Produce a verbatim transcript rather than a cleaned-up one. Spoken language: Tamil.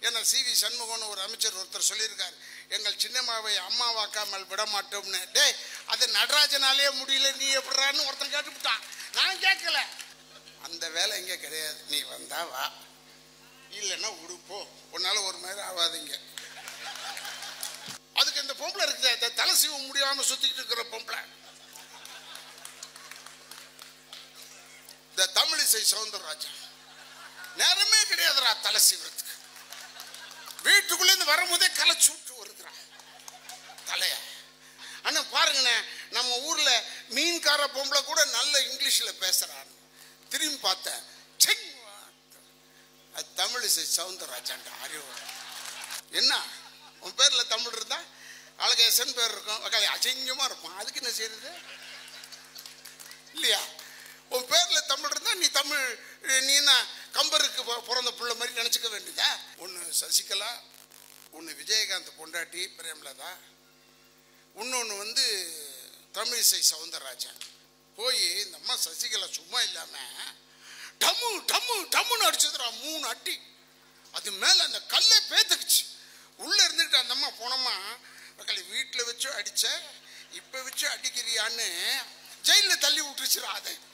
ஏன்னா சி வி சண்முகம்னு ஒரு அமைச்சர் ஒருத்தர் சொல்லியிருக்காரு, எங்கள் சின்னம்மாவை அம்மாவாக்காமல் விட மாட்டோம்னு. டே, அது நடராஜனாலே முடியல, நீ எப்படிறான்னு ஒருத்தன் கேட்டுவிட்டான். நான் கேட்கல. அந்த வேலை இங்கே கிடையாது. நீ வந்தா வா, இல்லைன்னா உடுப்போ, உன்னால ஒரு மாதிரி ஆகாதீங்க. அதுக்கு இந்த பொம்பளை இருக்குது, தலை சீவ முடியாம சுத்திக்கிட்டு இருக்கிற பொம்பளை, இந்த தமிழிசை சவுந்தரராஜன் நேரமே கிடையாதுரா தலை சீவறதுக்கு. வீட்டுக்குள்ள இருந்து வரும்போதே கலை சூட்டு வருதுரா தலைய. ஆனா பாருங்கண்ணே, நம்ம ஊர்ல மீன்கார பொம்பளை கூட நல்ல இங்கிலீஷ்ல பேசுறான். திரும்பி பார்த்தேன், அது தமிழிசை சவுந்தரராஜன். அறிவு என்ன, உன் பேர்ல தமிழ் இருந்தா அழகேசன் பேர் இருக்கும், அசிங்கமா இருக்கும். அதுக்கு என்ன செய்யறது இல்லையா? உன் பேர்ல தமிழ் இருந்தா நீ தமிழ், நீ என்ன கம்பருக்கு பிறந்த பிள்ளை மாதிரி நினைச்சுக்க வேண்டியதா? ஒன்னு சசிகலா, ஒன்னு விஜயகாந்த் பொண்டாட்டி பிரேமலதா, இன்னொன்னு வந்து தமிழிசை சவுந்தரராஜன். போய் இந்த அம்மா சசிகலா சும்மா இல்லாம டம்மு டம்மு டம்முன்னு அடிச்சதுரா, மூணு அடி. அது மேல அந்த கல்லே பேத்துக்குச்சு. உள்ள இருந்துக்கிட்டு அந்த அம்மா போனோமா, வீட்டுல வச்சு அடிச்ச, இப்ப வச்சு அடிக்கிறியான்னு ஜெயில தள்ளி விட்டுருச்சுரா. அதை